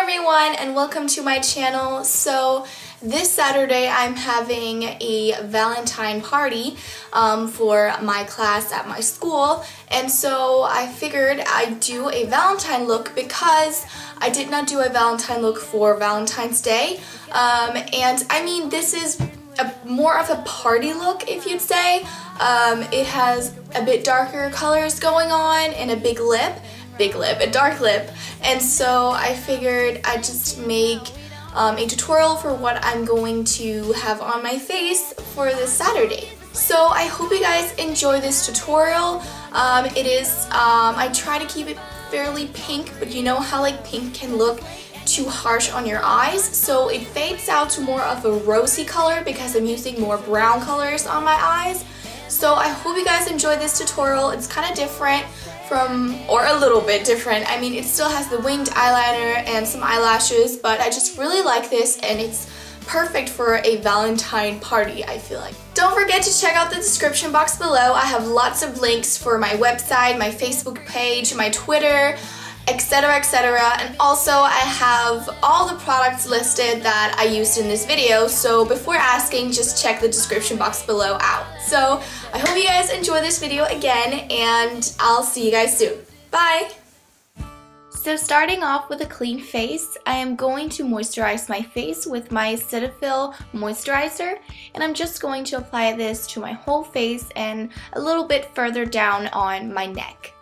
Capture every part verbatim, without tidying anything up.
everyone and welcome to my channel. So this Saturday I'm having a Valentine party um, for my class at my school, and so I figured I'd do a Valentine look because I did not do a Valentine look for Valentine's Day. Um, and I mean, this is a, more of a party look, if you'd say. Um, it has a bit darker colors going on and a big lip. Big lip, a dark lip, and so I figured I'd just make um, a tutorial for what I'm going to have on my face for this Saturday. So I hope you guys enjoy this tutorial. Um, it is, um, I try to keep it fairly pink, but you know how like pink can look too harsh on your eyes, so it fades out to more of a rosy color because I'm using more brown colors on my eyes. So I hope you guys enjoy this tutorial. It's kind of different from, or a little bit different. I mean, it still has the winged eyeliner and some eyelashes, but I just really like this and it's perfect for a Valentine party, I feel like. Don't forget to check out the description box below. I have lots of links for my website, my Facebook page, my Twitter, etc, et cetera. And also I have all the products listed that I used in this video, so before asking, just check the description box below out. So I hope you guys enjoy this video again, and I'll see you guys soon. Bye! So starting off with a clean face, I am going to moisturize my face with my Cetaphil moisturizer, and I'm just going to apply this to my whole face and a little bit further down on my neck.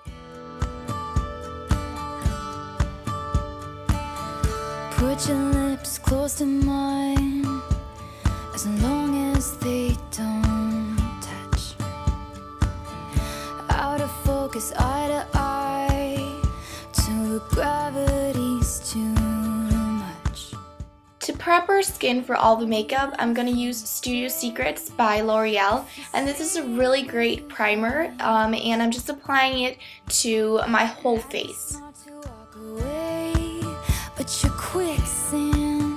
Put your lips close to mine, as long as they don't touch. Out of focus, eye to eye, till the gravity's too much. To prep our skin for all the makeup, I'm going to use Studio Secrets by L'Oreal, and this is a really great primer, um, and I'm just applying it to my whole face. But you're quicksand.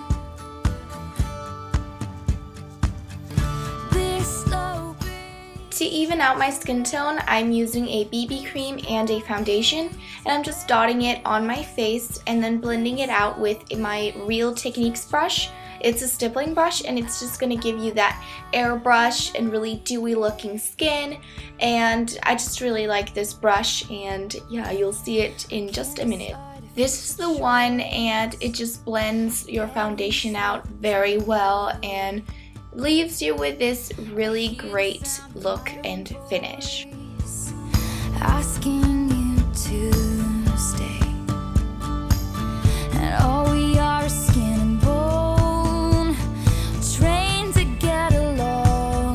To even out my skin tone, I'm using a B B cream and a foundation, and I'm just dotting it on my face and then blending it out with my Real Techniques brush. It's a stippling brush, and it's just going to give you that airbrush and really dewy looking skin, and I just really like this brush, and yeah, you'll see it in just a minute. This is the one, and it just blends your foundation out very well and leaves you with this really great look and finish. Asking you to stay, and all we are is skin and bone, trained to get along.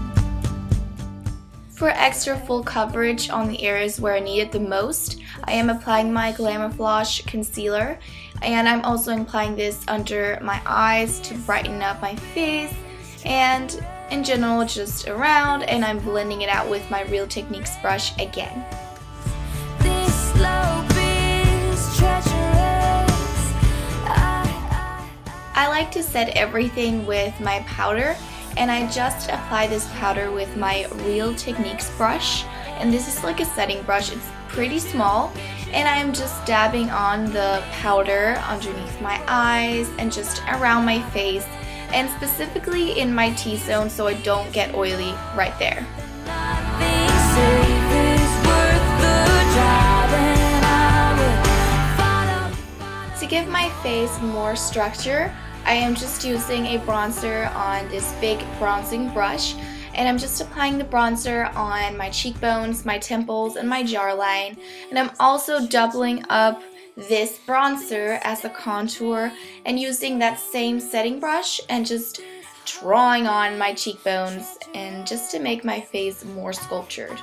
For extra full coverage on the areas where I need it the most, I am applying my Glamourflash concealer, and I'm also applying this under my eyes to brighten up my face and in general just around, and I'm blending it out with my Real Techniques brush again. This slope is treacherous. I, I, I like to set everything with my powder, and I just apply this powder with my Real Techniques brush, and this is like a setting brush. It's pretty small, and I'm just dabbing on the powder underneath my eyes and just around my face, and specifically in my T-zone so I don't get oily right there. To give my face more structure, I am just using a bronzer on this big bronzing brush, and I'm just applying the bronzer on my cheekbones, my temples, and my jawline, and I'm also doubling up this bronzer as a contour and using that same setting brush and just drawing on my cheekbones and just to make my face more sculptured.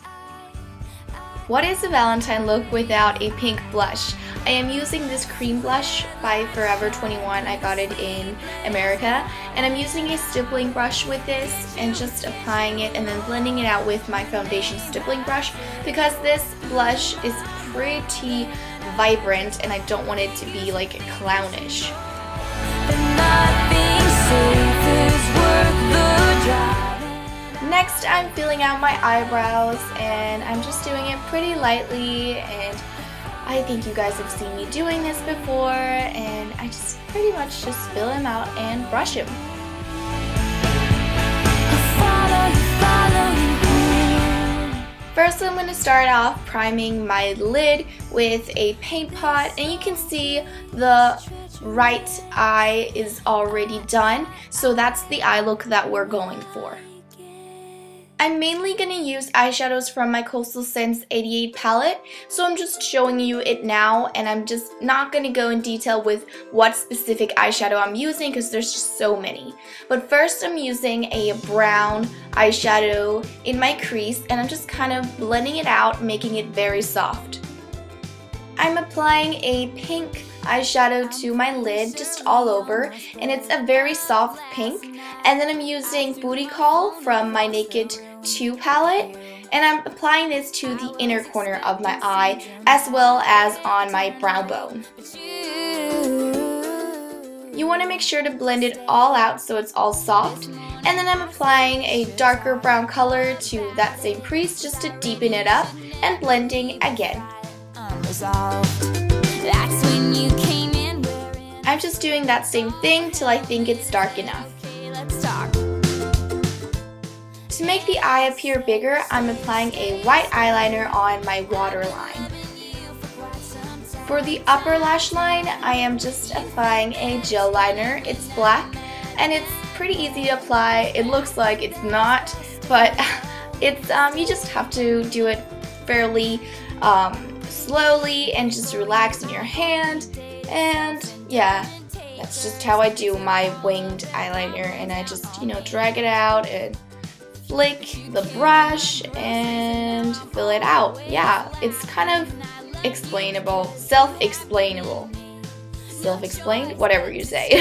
What is a Valentine look without a pink blush? I am using this cream blush by Forever twenty-one. I got it in America, and I'm using a stippling brush with this and just applying it and then blending it out with my foundation stippling brush because this blush is pretty vibrant and I don't want it to be like clownish. Next, I'm filling out my eyebrows, and I'm just doing it pretty lightly, and I think you guys have seen me doing this before, and I just pretty much just fill him out and brush him. First, I'm going to start off priming my lid with a paint pot, and you can see the right eye is already done, so that's the eye look that we're going for. I'm mainly going to use eyeshadows from my Coastal Scents eighty-eight palette, so I'm just showing you it now, and I'm just not going to go in detail with what specific eyeshadow I'm using because there's just so many. But first I'm using a brown eyeshadow in my crease, and I'm just kind of blending it out, making it very soft. I'm applying a pink eyeshadow to my lid just all over, and it's a very soft pink. And then I'm using Booty Call from my Naked two palette, and I'm applying this to the inner corner of my eye as well as on my brow bone. You want to make sure to blend it all out so it's all soft, and then I'm applying a darker brown color to that same crease just to deepen it up and blending again. I'm just doing that same thing till I think it's dark enough. To make the eye appear bigger, I'm applying a white eyeliner on my waterline. For the upper lash line, I am just applying a gel liner. It's black and it's pretty easy to apply. It looks like it's not, but it's um, you just have to do it fairly um, slowly and just relax in your hand. And yeah, that's just how I do my winged eyeliner, and I just, you know, drag it out and flick the brush and fill it out. Yeah, it's kind of explainable, self-explainable, self-explained, whatever you say.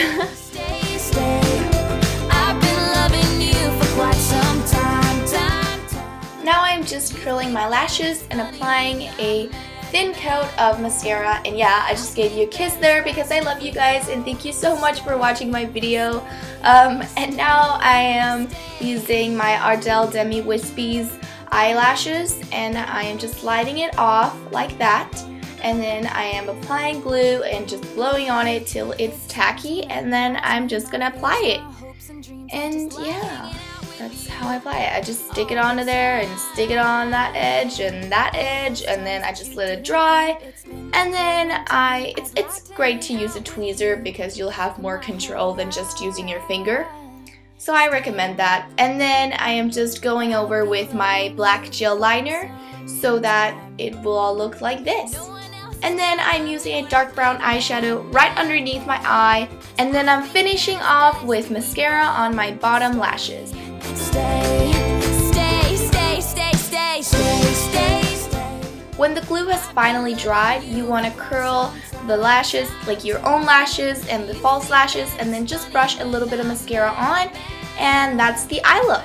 Now I'm just curling my lashes and applying a thin coat of mascara, and yeah, I just gave you a kiss there because I love you guys and thank you so much for watching my video. Um, and now I am using my Ardell Demi Wispies eyelashes, and I am just sliding it off like that, and then I am applying glue and just blowing on it till it's tacky, and then I'm just gonna apply it. And yeah, that's how I apply it. I just stick it onto there and stick it on that edge and that edge, and then I just let it dry. And then I, it's, it's great to use a tweezer because you'll have more control than just using your finger. So I recommend that. And then I am just going over with my black gel liner so that it will all look like this. And then I'm using a dark brown eyeshadow right underneath my eye, and then I'm finishing off with mascara on my bottom lashes. Stay, stay, stay, stay, stay, stay, stay, stay. When the glue has finally dried, you want to curl the lashes, like your own lashes and the false lashes, and then just brush a little bit of mascara on, and that's the eye look.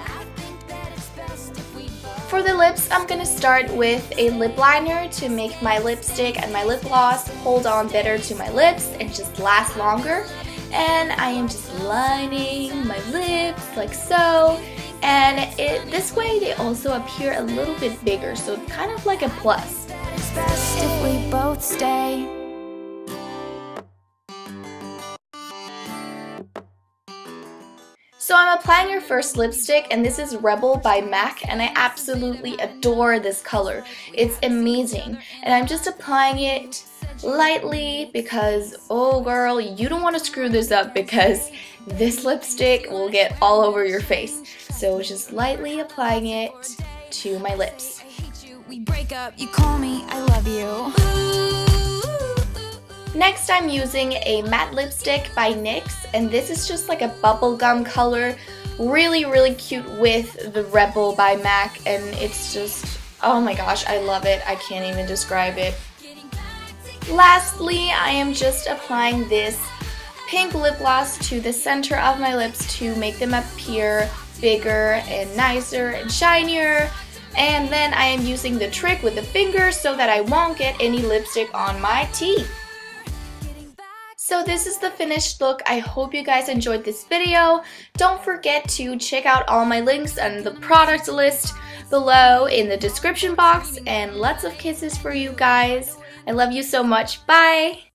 For the lips, I'm going to start with a lip liner to make my lipstick and my lip gloss hold on better to my lips and just last longer. And I am just lining my lips like so, and it, this way they also appear a little bit bigger, so kind of like a plus. It's best if we both stay. So I'm applying your first lipstick, and this is Rebel by MAC, and I absolutely adore this color. It's amazing, and I'm just applying it lightly because, oh girl, you don't want to screw this up because this lipstick will get all over your face. So just lightly applying it to my lips. We break up, you call me, I love you. Next, I'm using a matte lipstick by NYX, and this is just like a bubblegum color, really really cute with the Rebel by MAC, and it's just, oh my gosh, I love it. I can't even describe it. Lastly, I am just applying this pink lip gloss to the center of my lips to make them appear bigger and nicer and shinier. And then I am using the trick with the finger so that I won't get any lipstick on my teeth. So this is the finished look. I hope you guys enjoyed this video. Don't forget to check out all my links and the product list below in the description box, and lots of kisses for you guys. I love you so much. Bye!